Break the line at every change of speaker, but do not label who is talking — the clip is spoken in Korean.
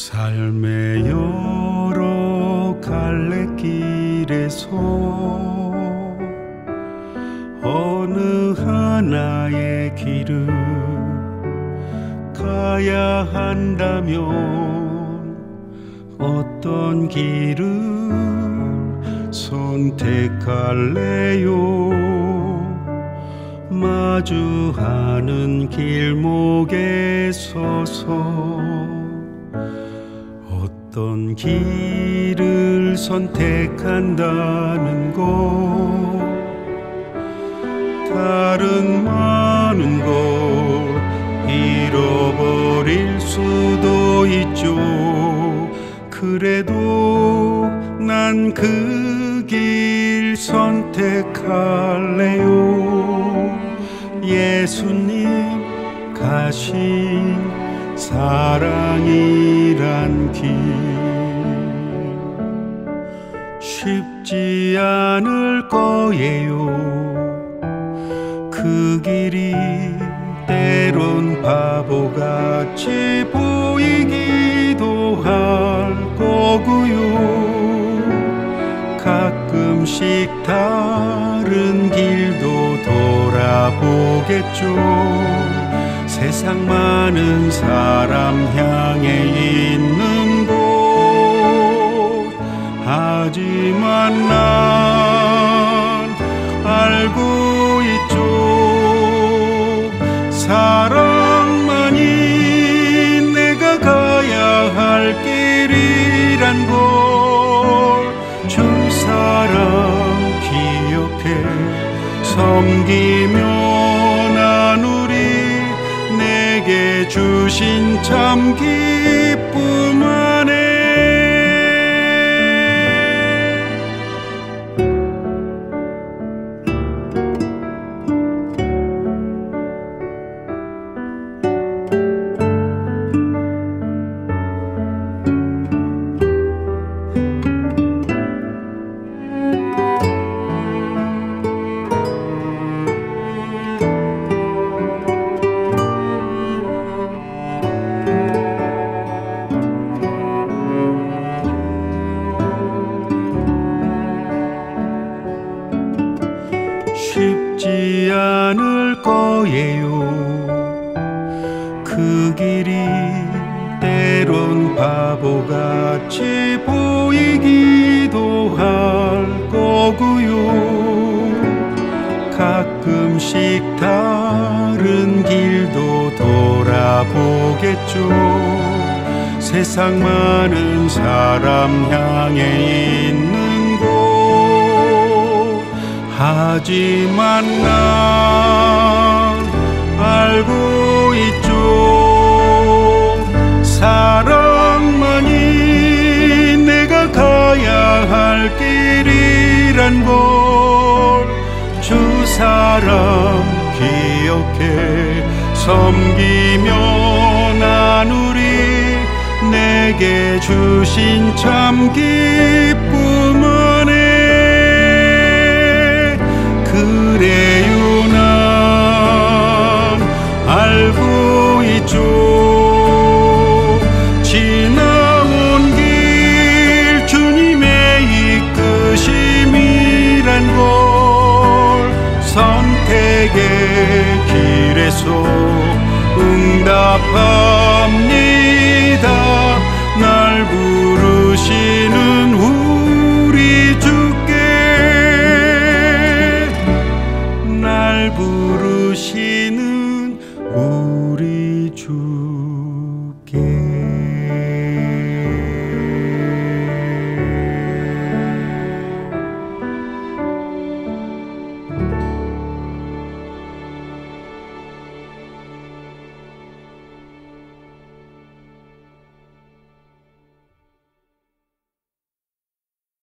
삶의 여러 갈래길에서 어느 하나의 길을 가야 한다면 어떤 길을 선택할래요? 마주하는 길목에 서서 어떤 길을 선택한다는 것, 다른 많은 것 잃어버릴 수도 있죠. 그래도 난 그 길 선택할래요. 예수님 가신 사랑이란 길, 쉽지 않을 거예요. 그 길이 때론 바보같이 보이기도 할 거고요. 가끔씩 다른 길도 돌아보겠죠. 세상 많은 사람 향해 있는 곳, 하지만 난 알고 있죠. 사랑만이 내가 가야 할 길이란 걸 주 사랑 기억해 섬기며 나누리. 내게 주신 참 기쁨 안에 쉽지 않을 거예요. 그 길이 때론 바보같이 보이기도 할 거고요. 가끔씩 다른 길도 돌아보겠죠. 세상 많은 사람 향해 있는 곳, 하지만 난 알고 있죠. 사랑만이 내가 가야 할 길이란 걸 주 사랑 기억해 섬기며 나누리. 내게 주신 참 기쁨 안에 그래요 난 알고 있죠. 지나온 길 주님의 이끄심이란 걸 선택의 길에서 응답합니다. 날 부르시는 우리 주께, 날 부르시는 우리